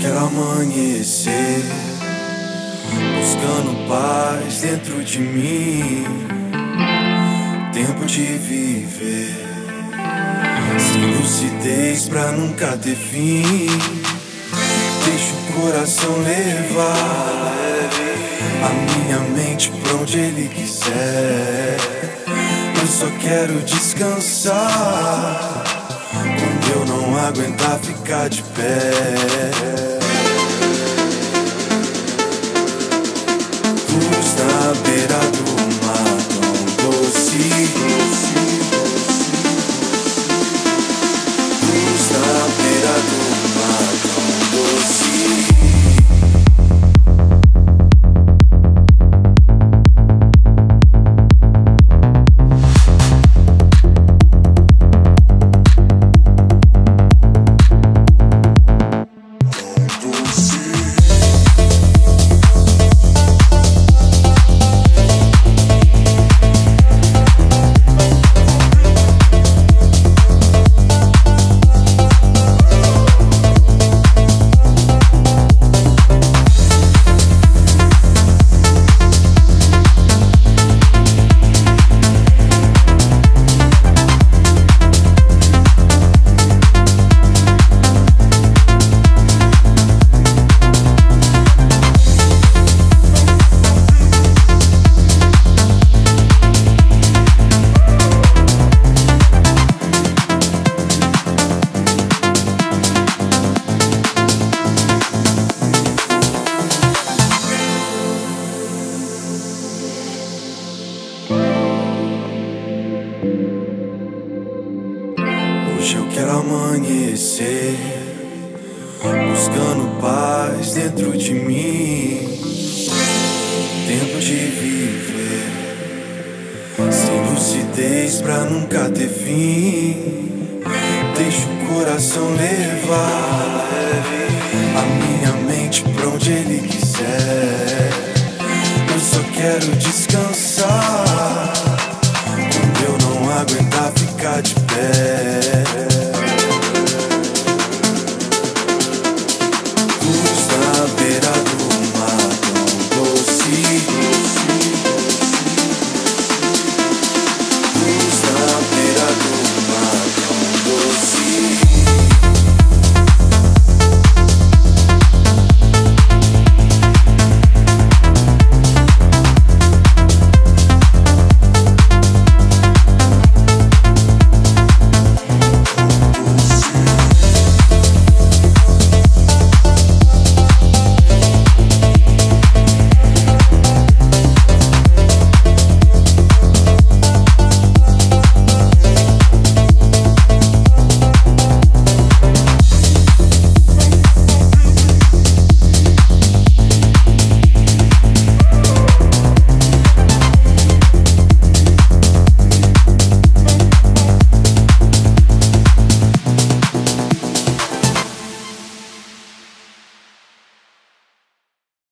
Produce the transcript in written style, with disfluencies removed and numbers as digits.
quero amanhecer buscando paz dentro de mim. Tempo de viver sem lucidez pra nunca ter fim. Deixa o coração levar a minha mente pra onde ele quiser. Eu só quero descansar quando eu não aguentar ficar de pé. Luz na beira do mar tão doce, luz na beira do mar tão doce. Hoje eu quero amanhecer buscando paz dentro de mim. Tempo de viver sem lucidez pra nunca ter fim. Deixa o coração levar a minha mente pra onde ele quiser. Eu só quero descansar quando eu não aguentar ficar de pé.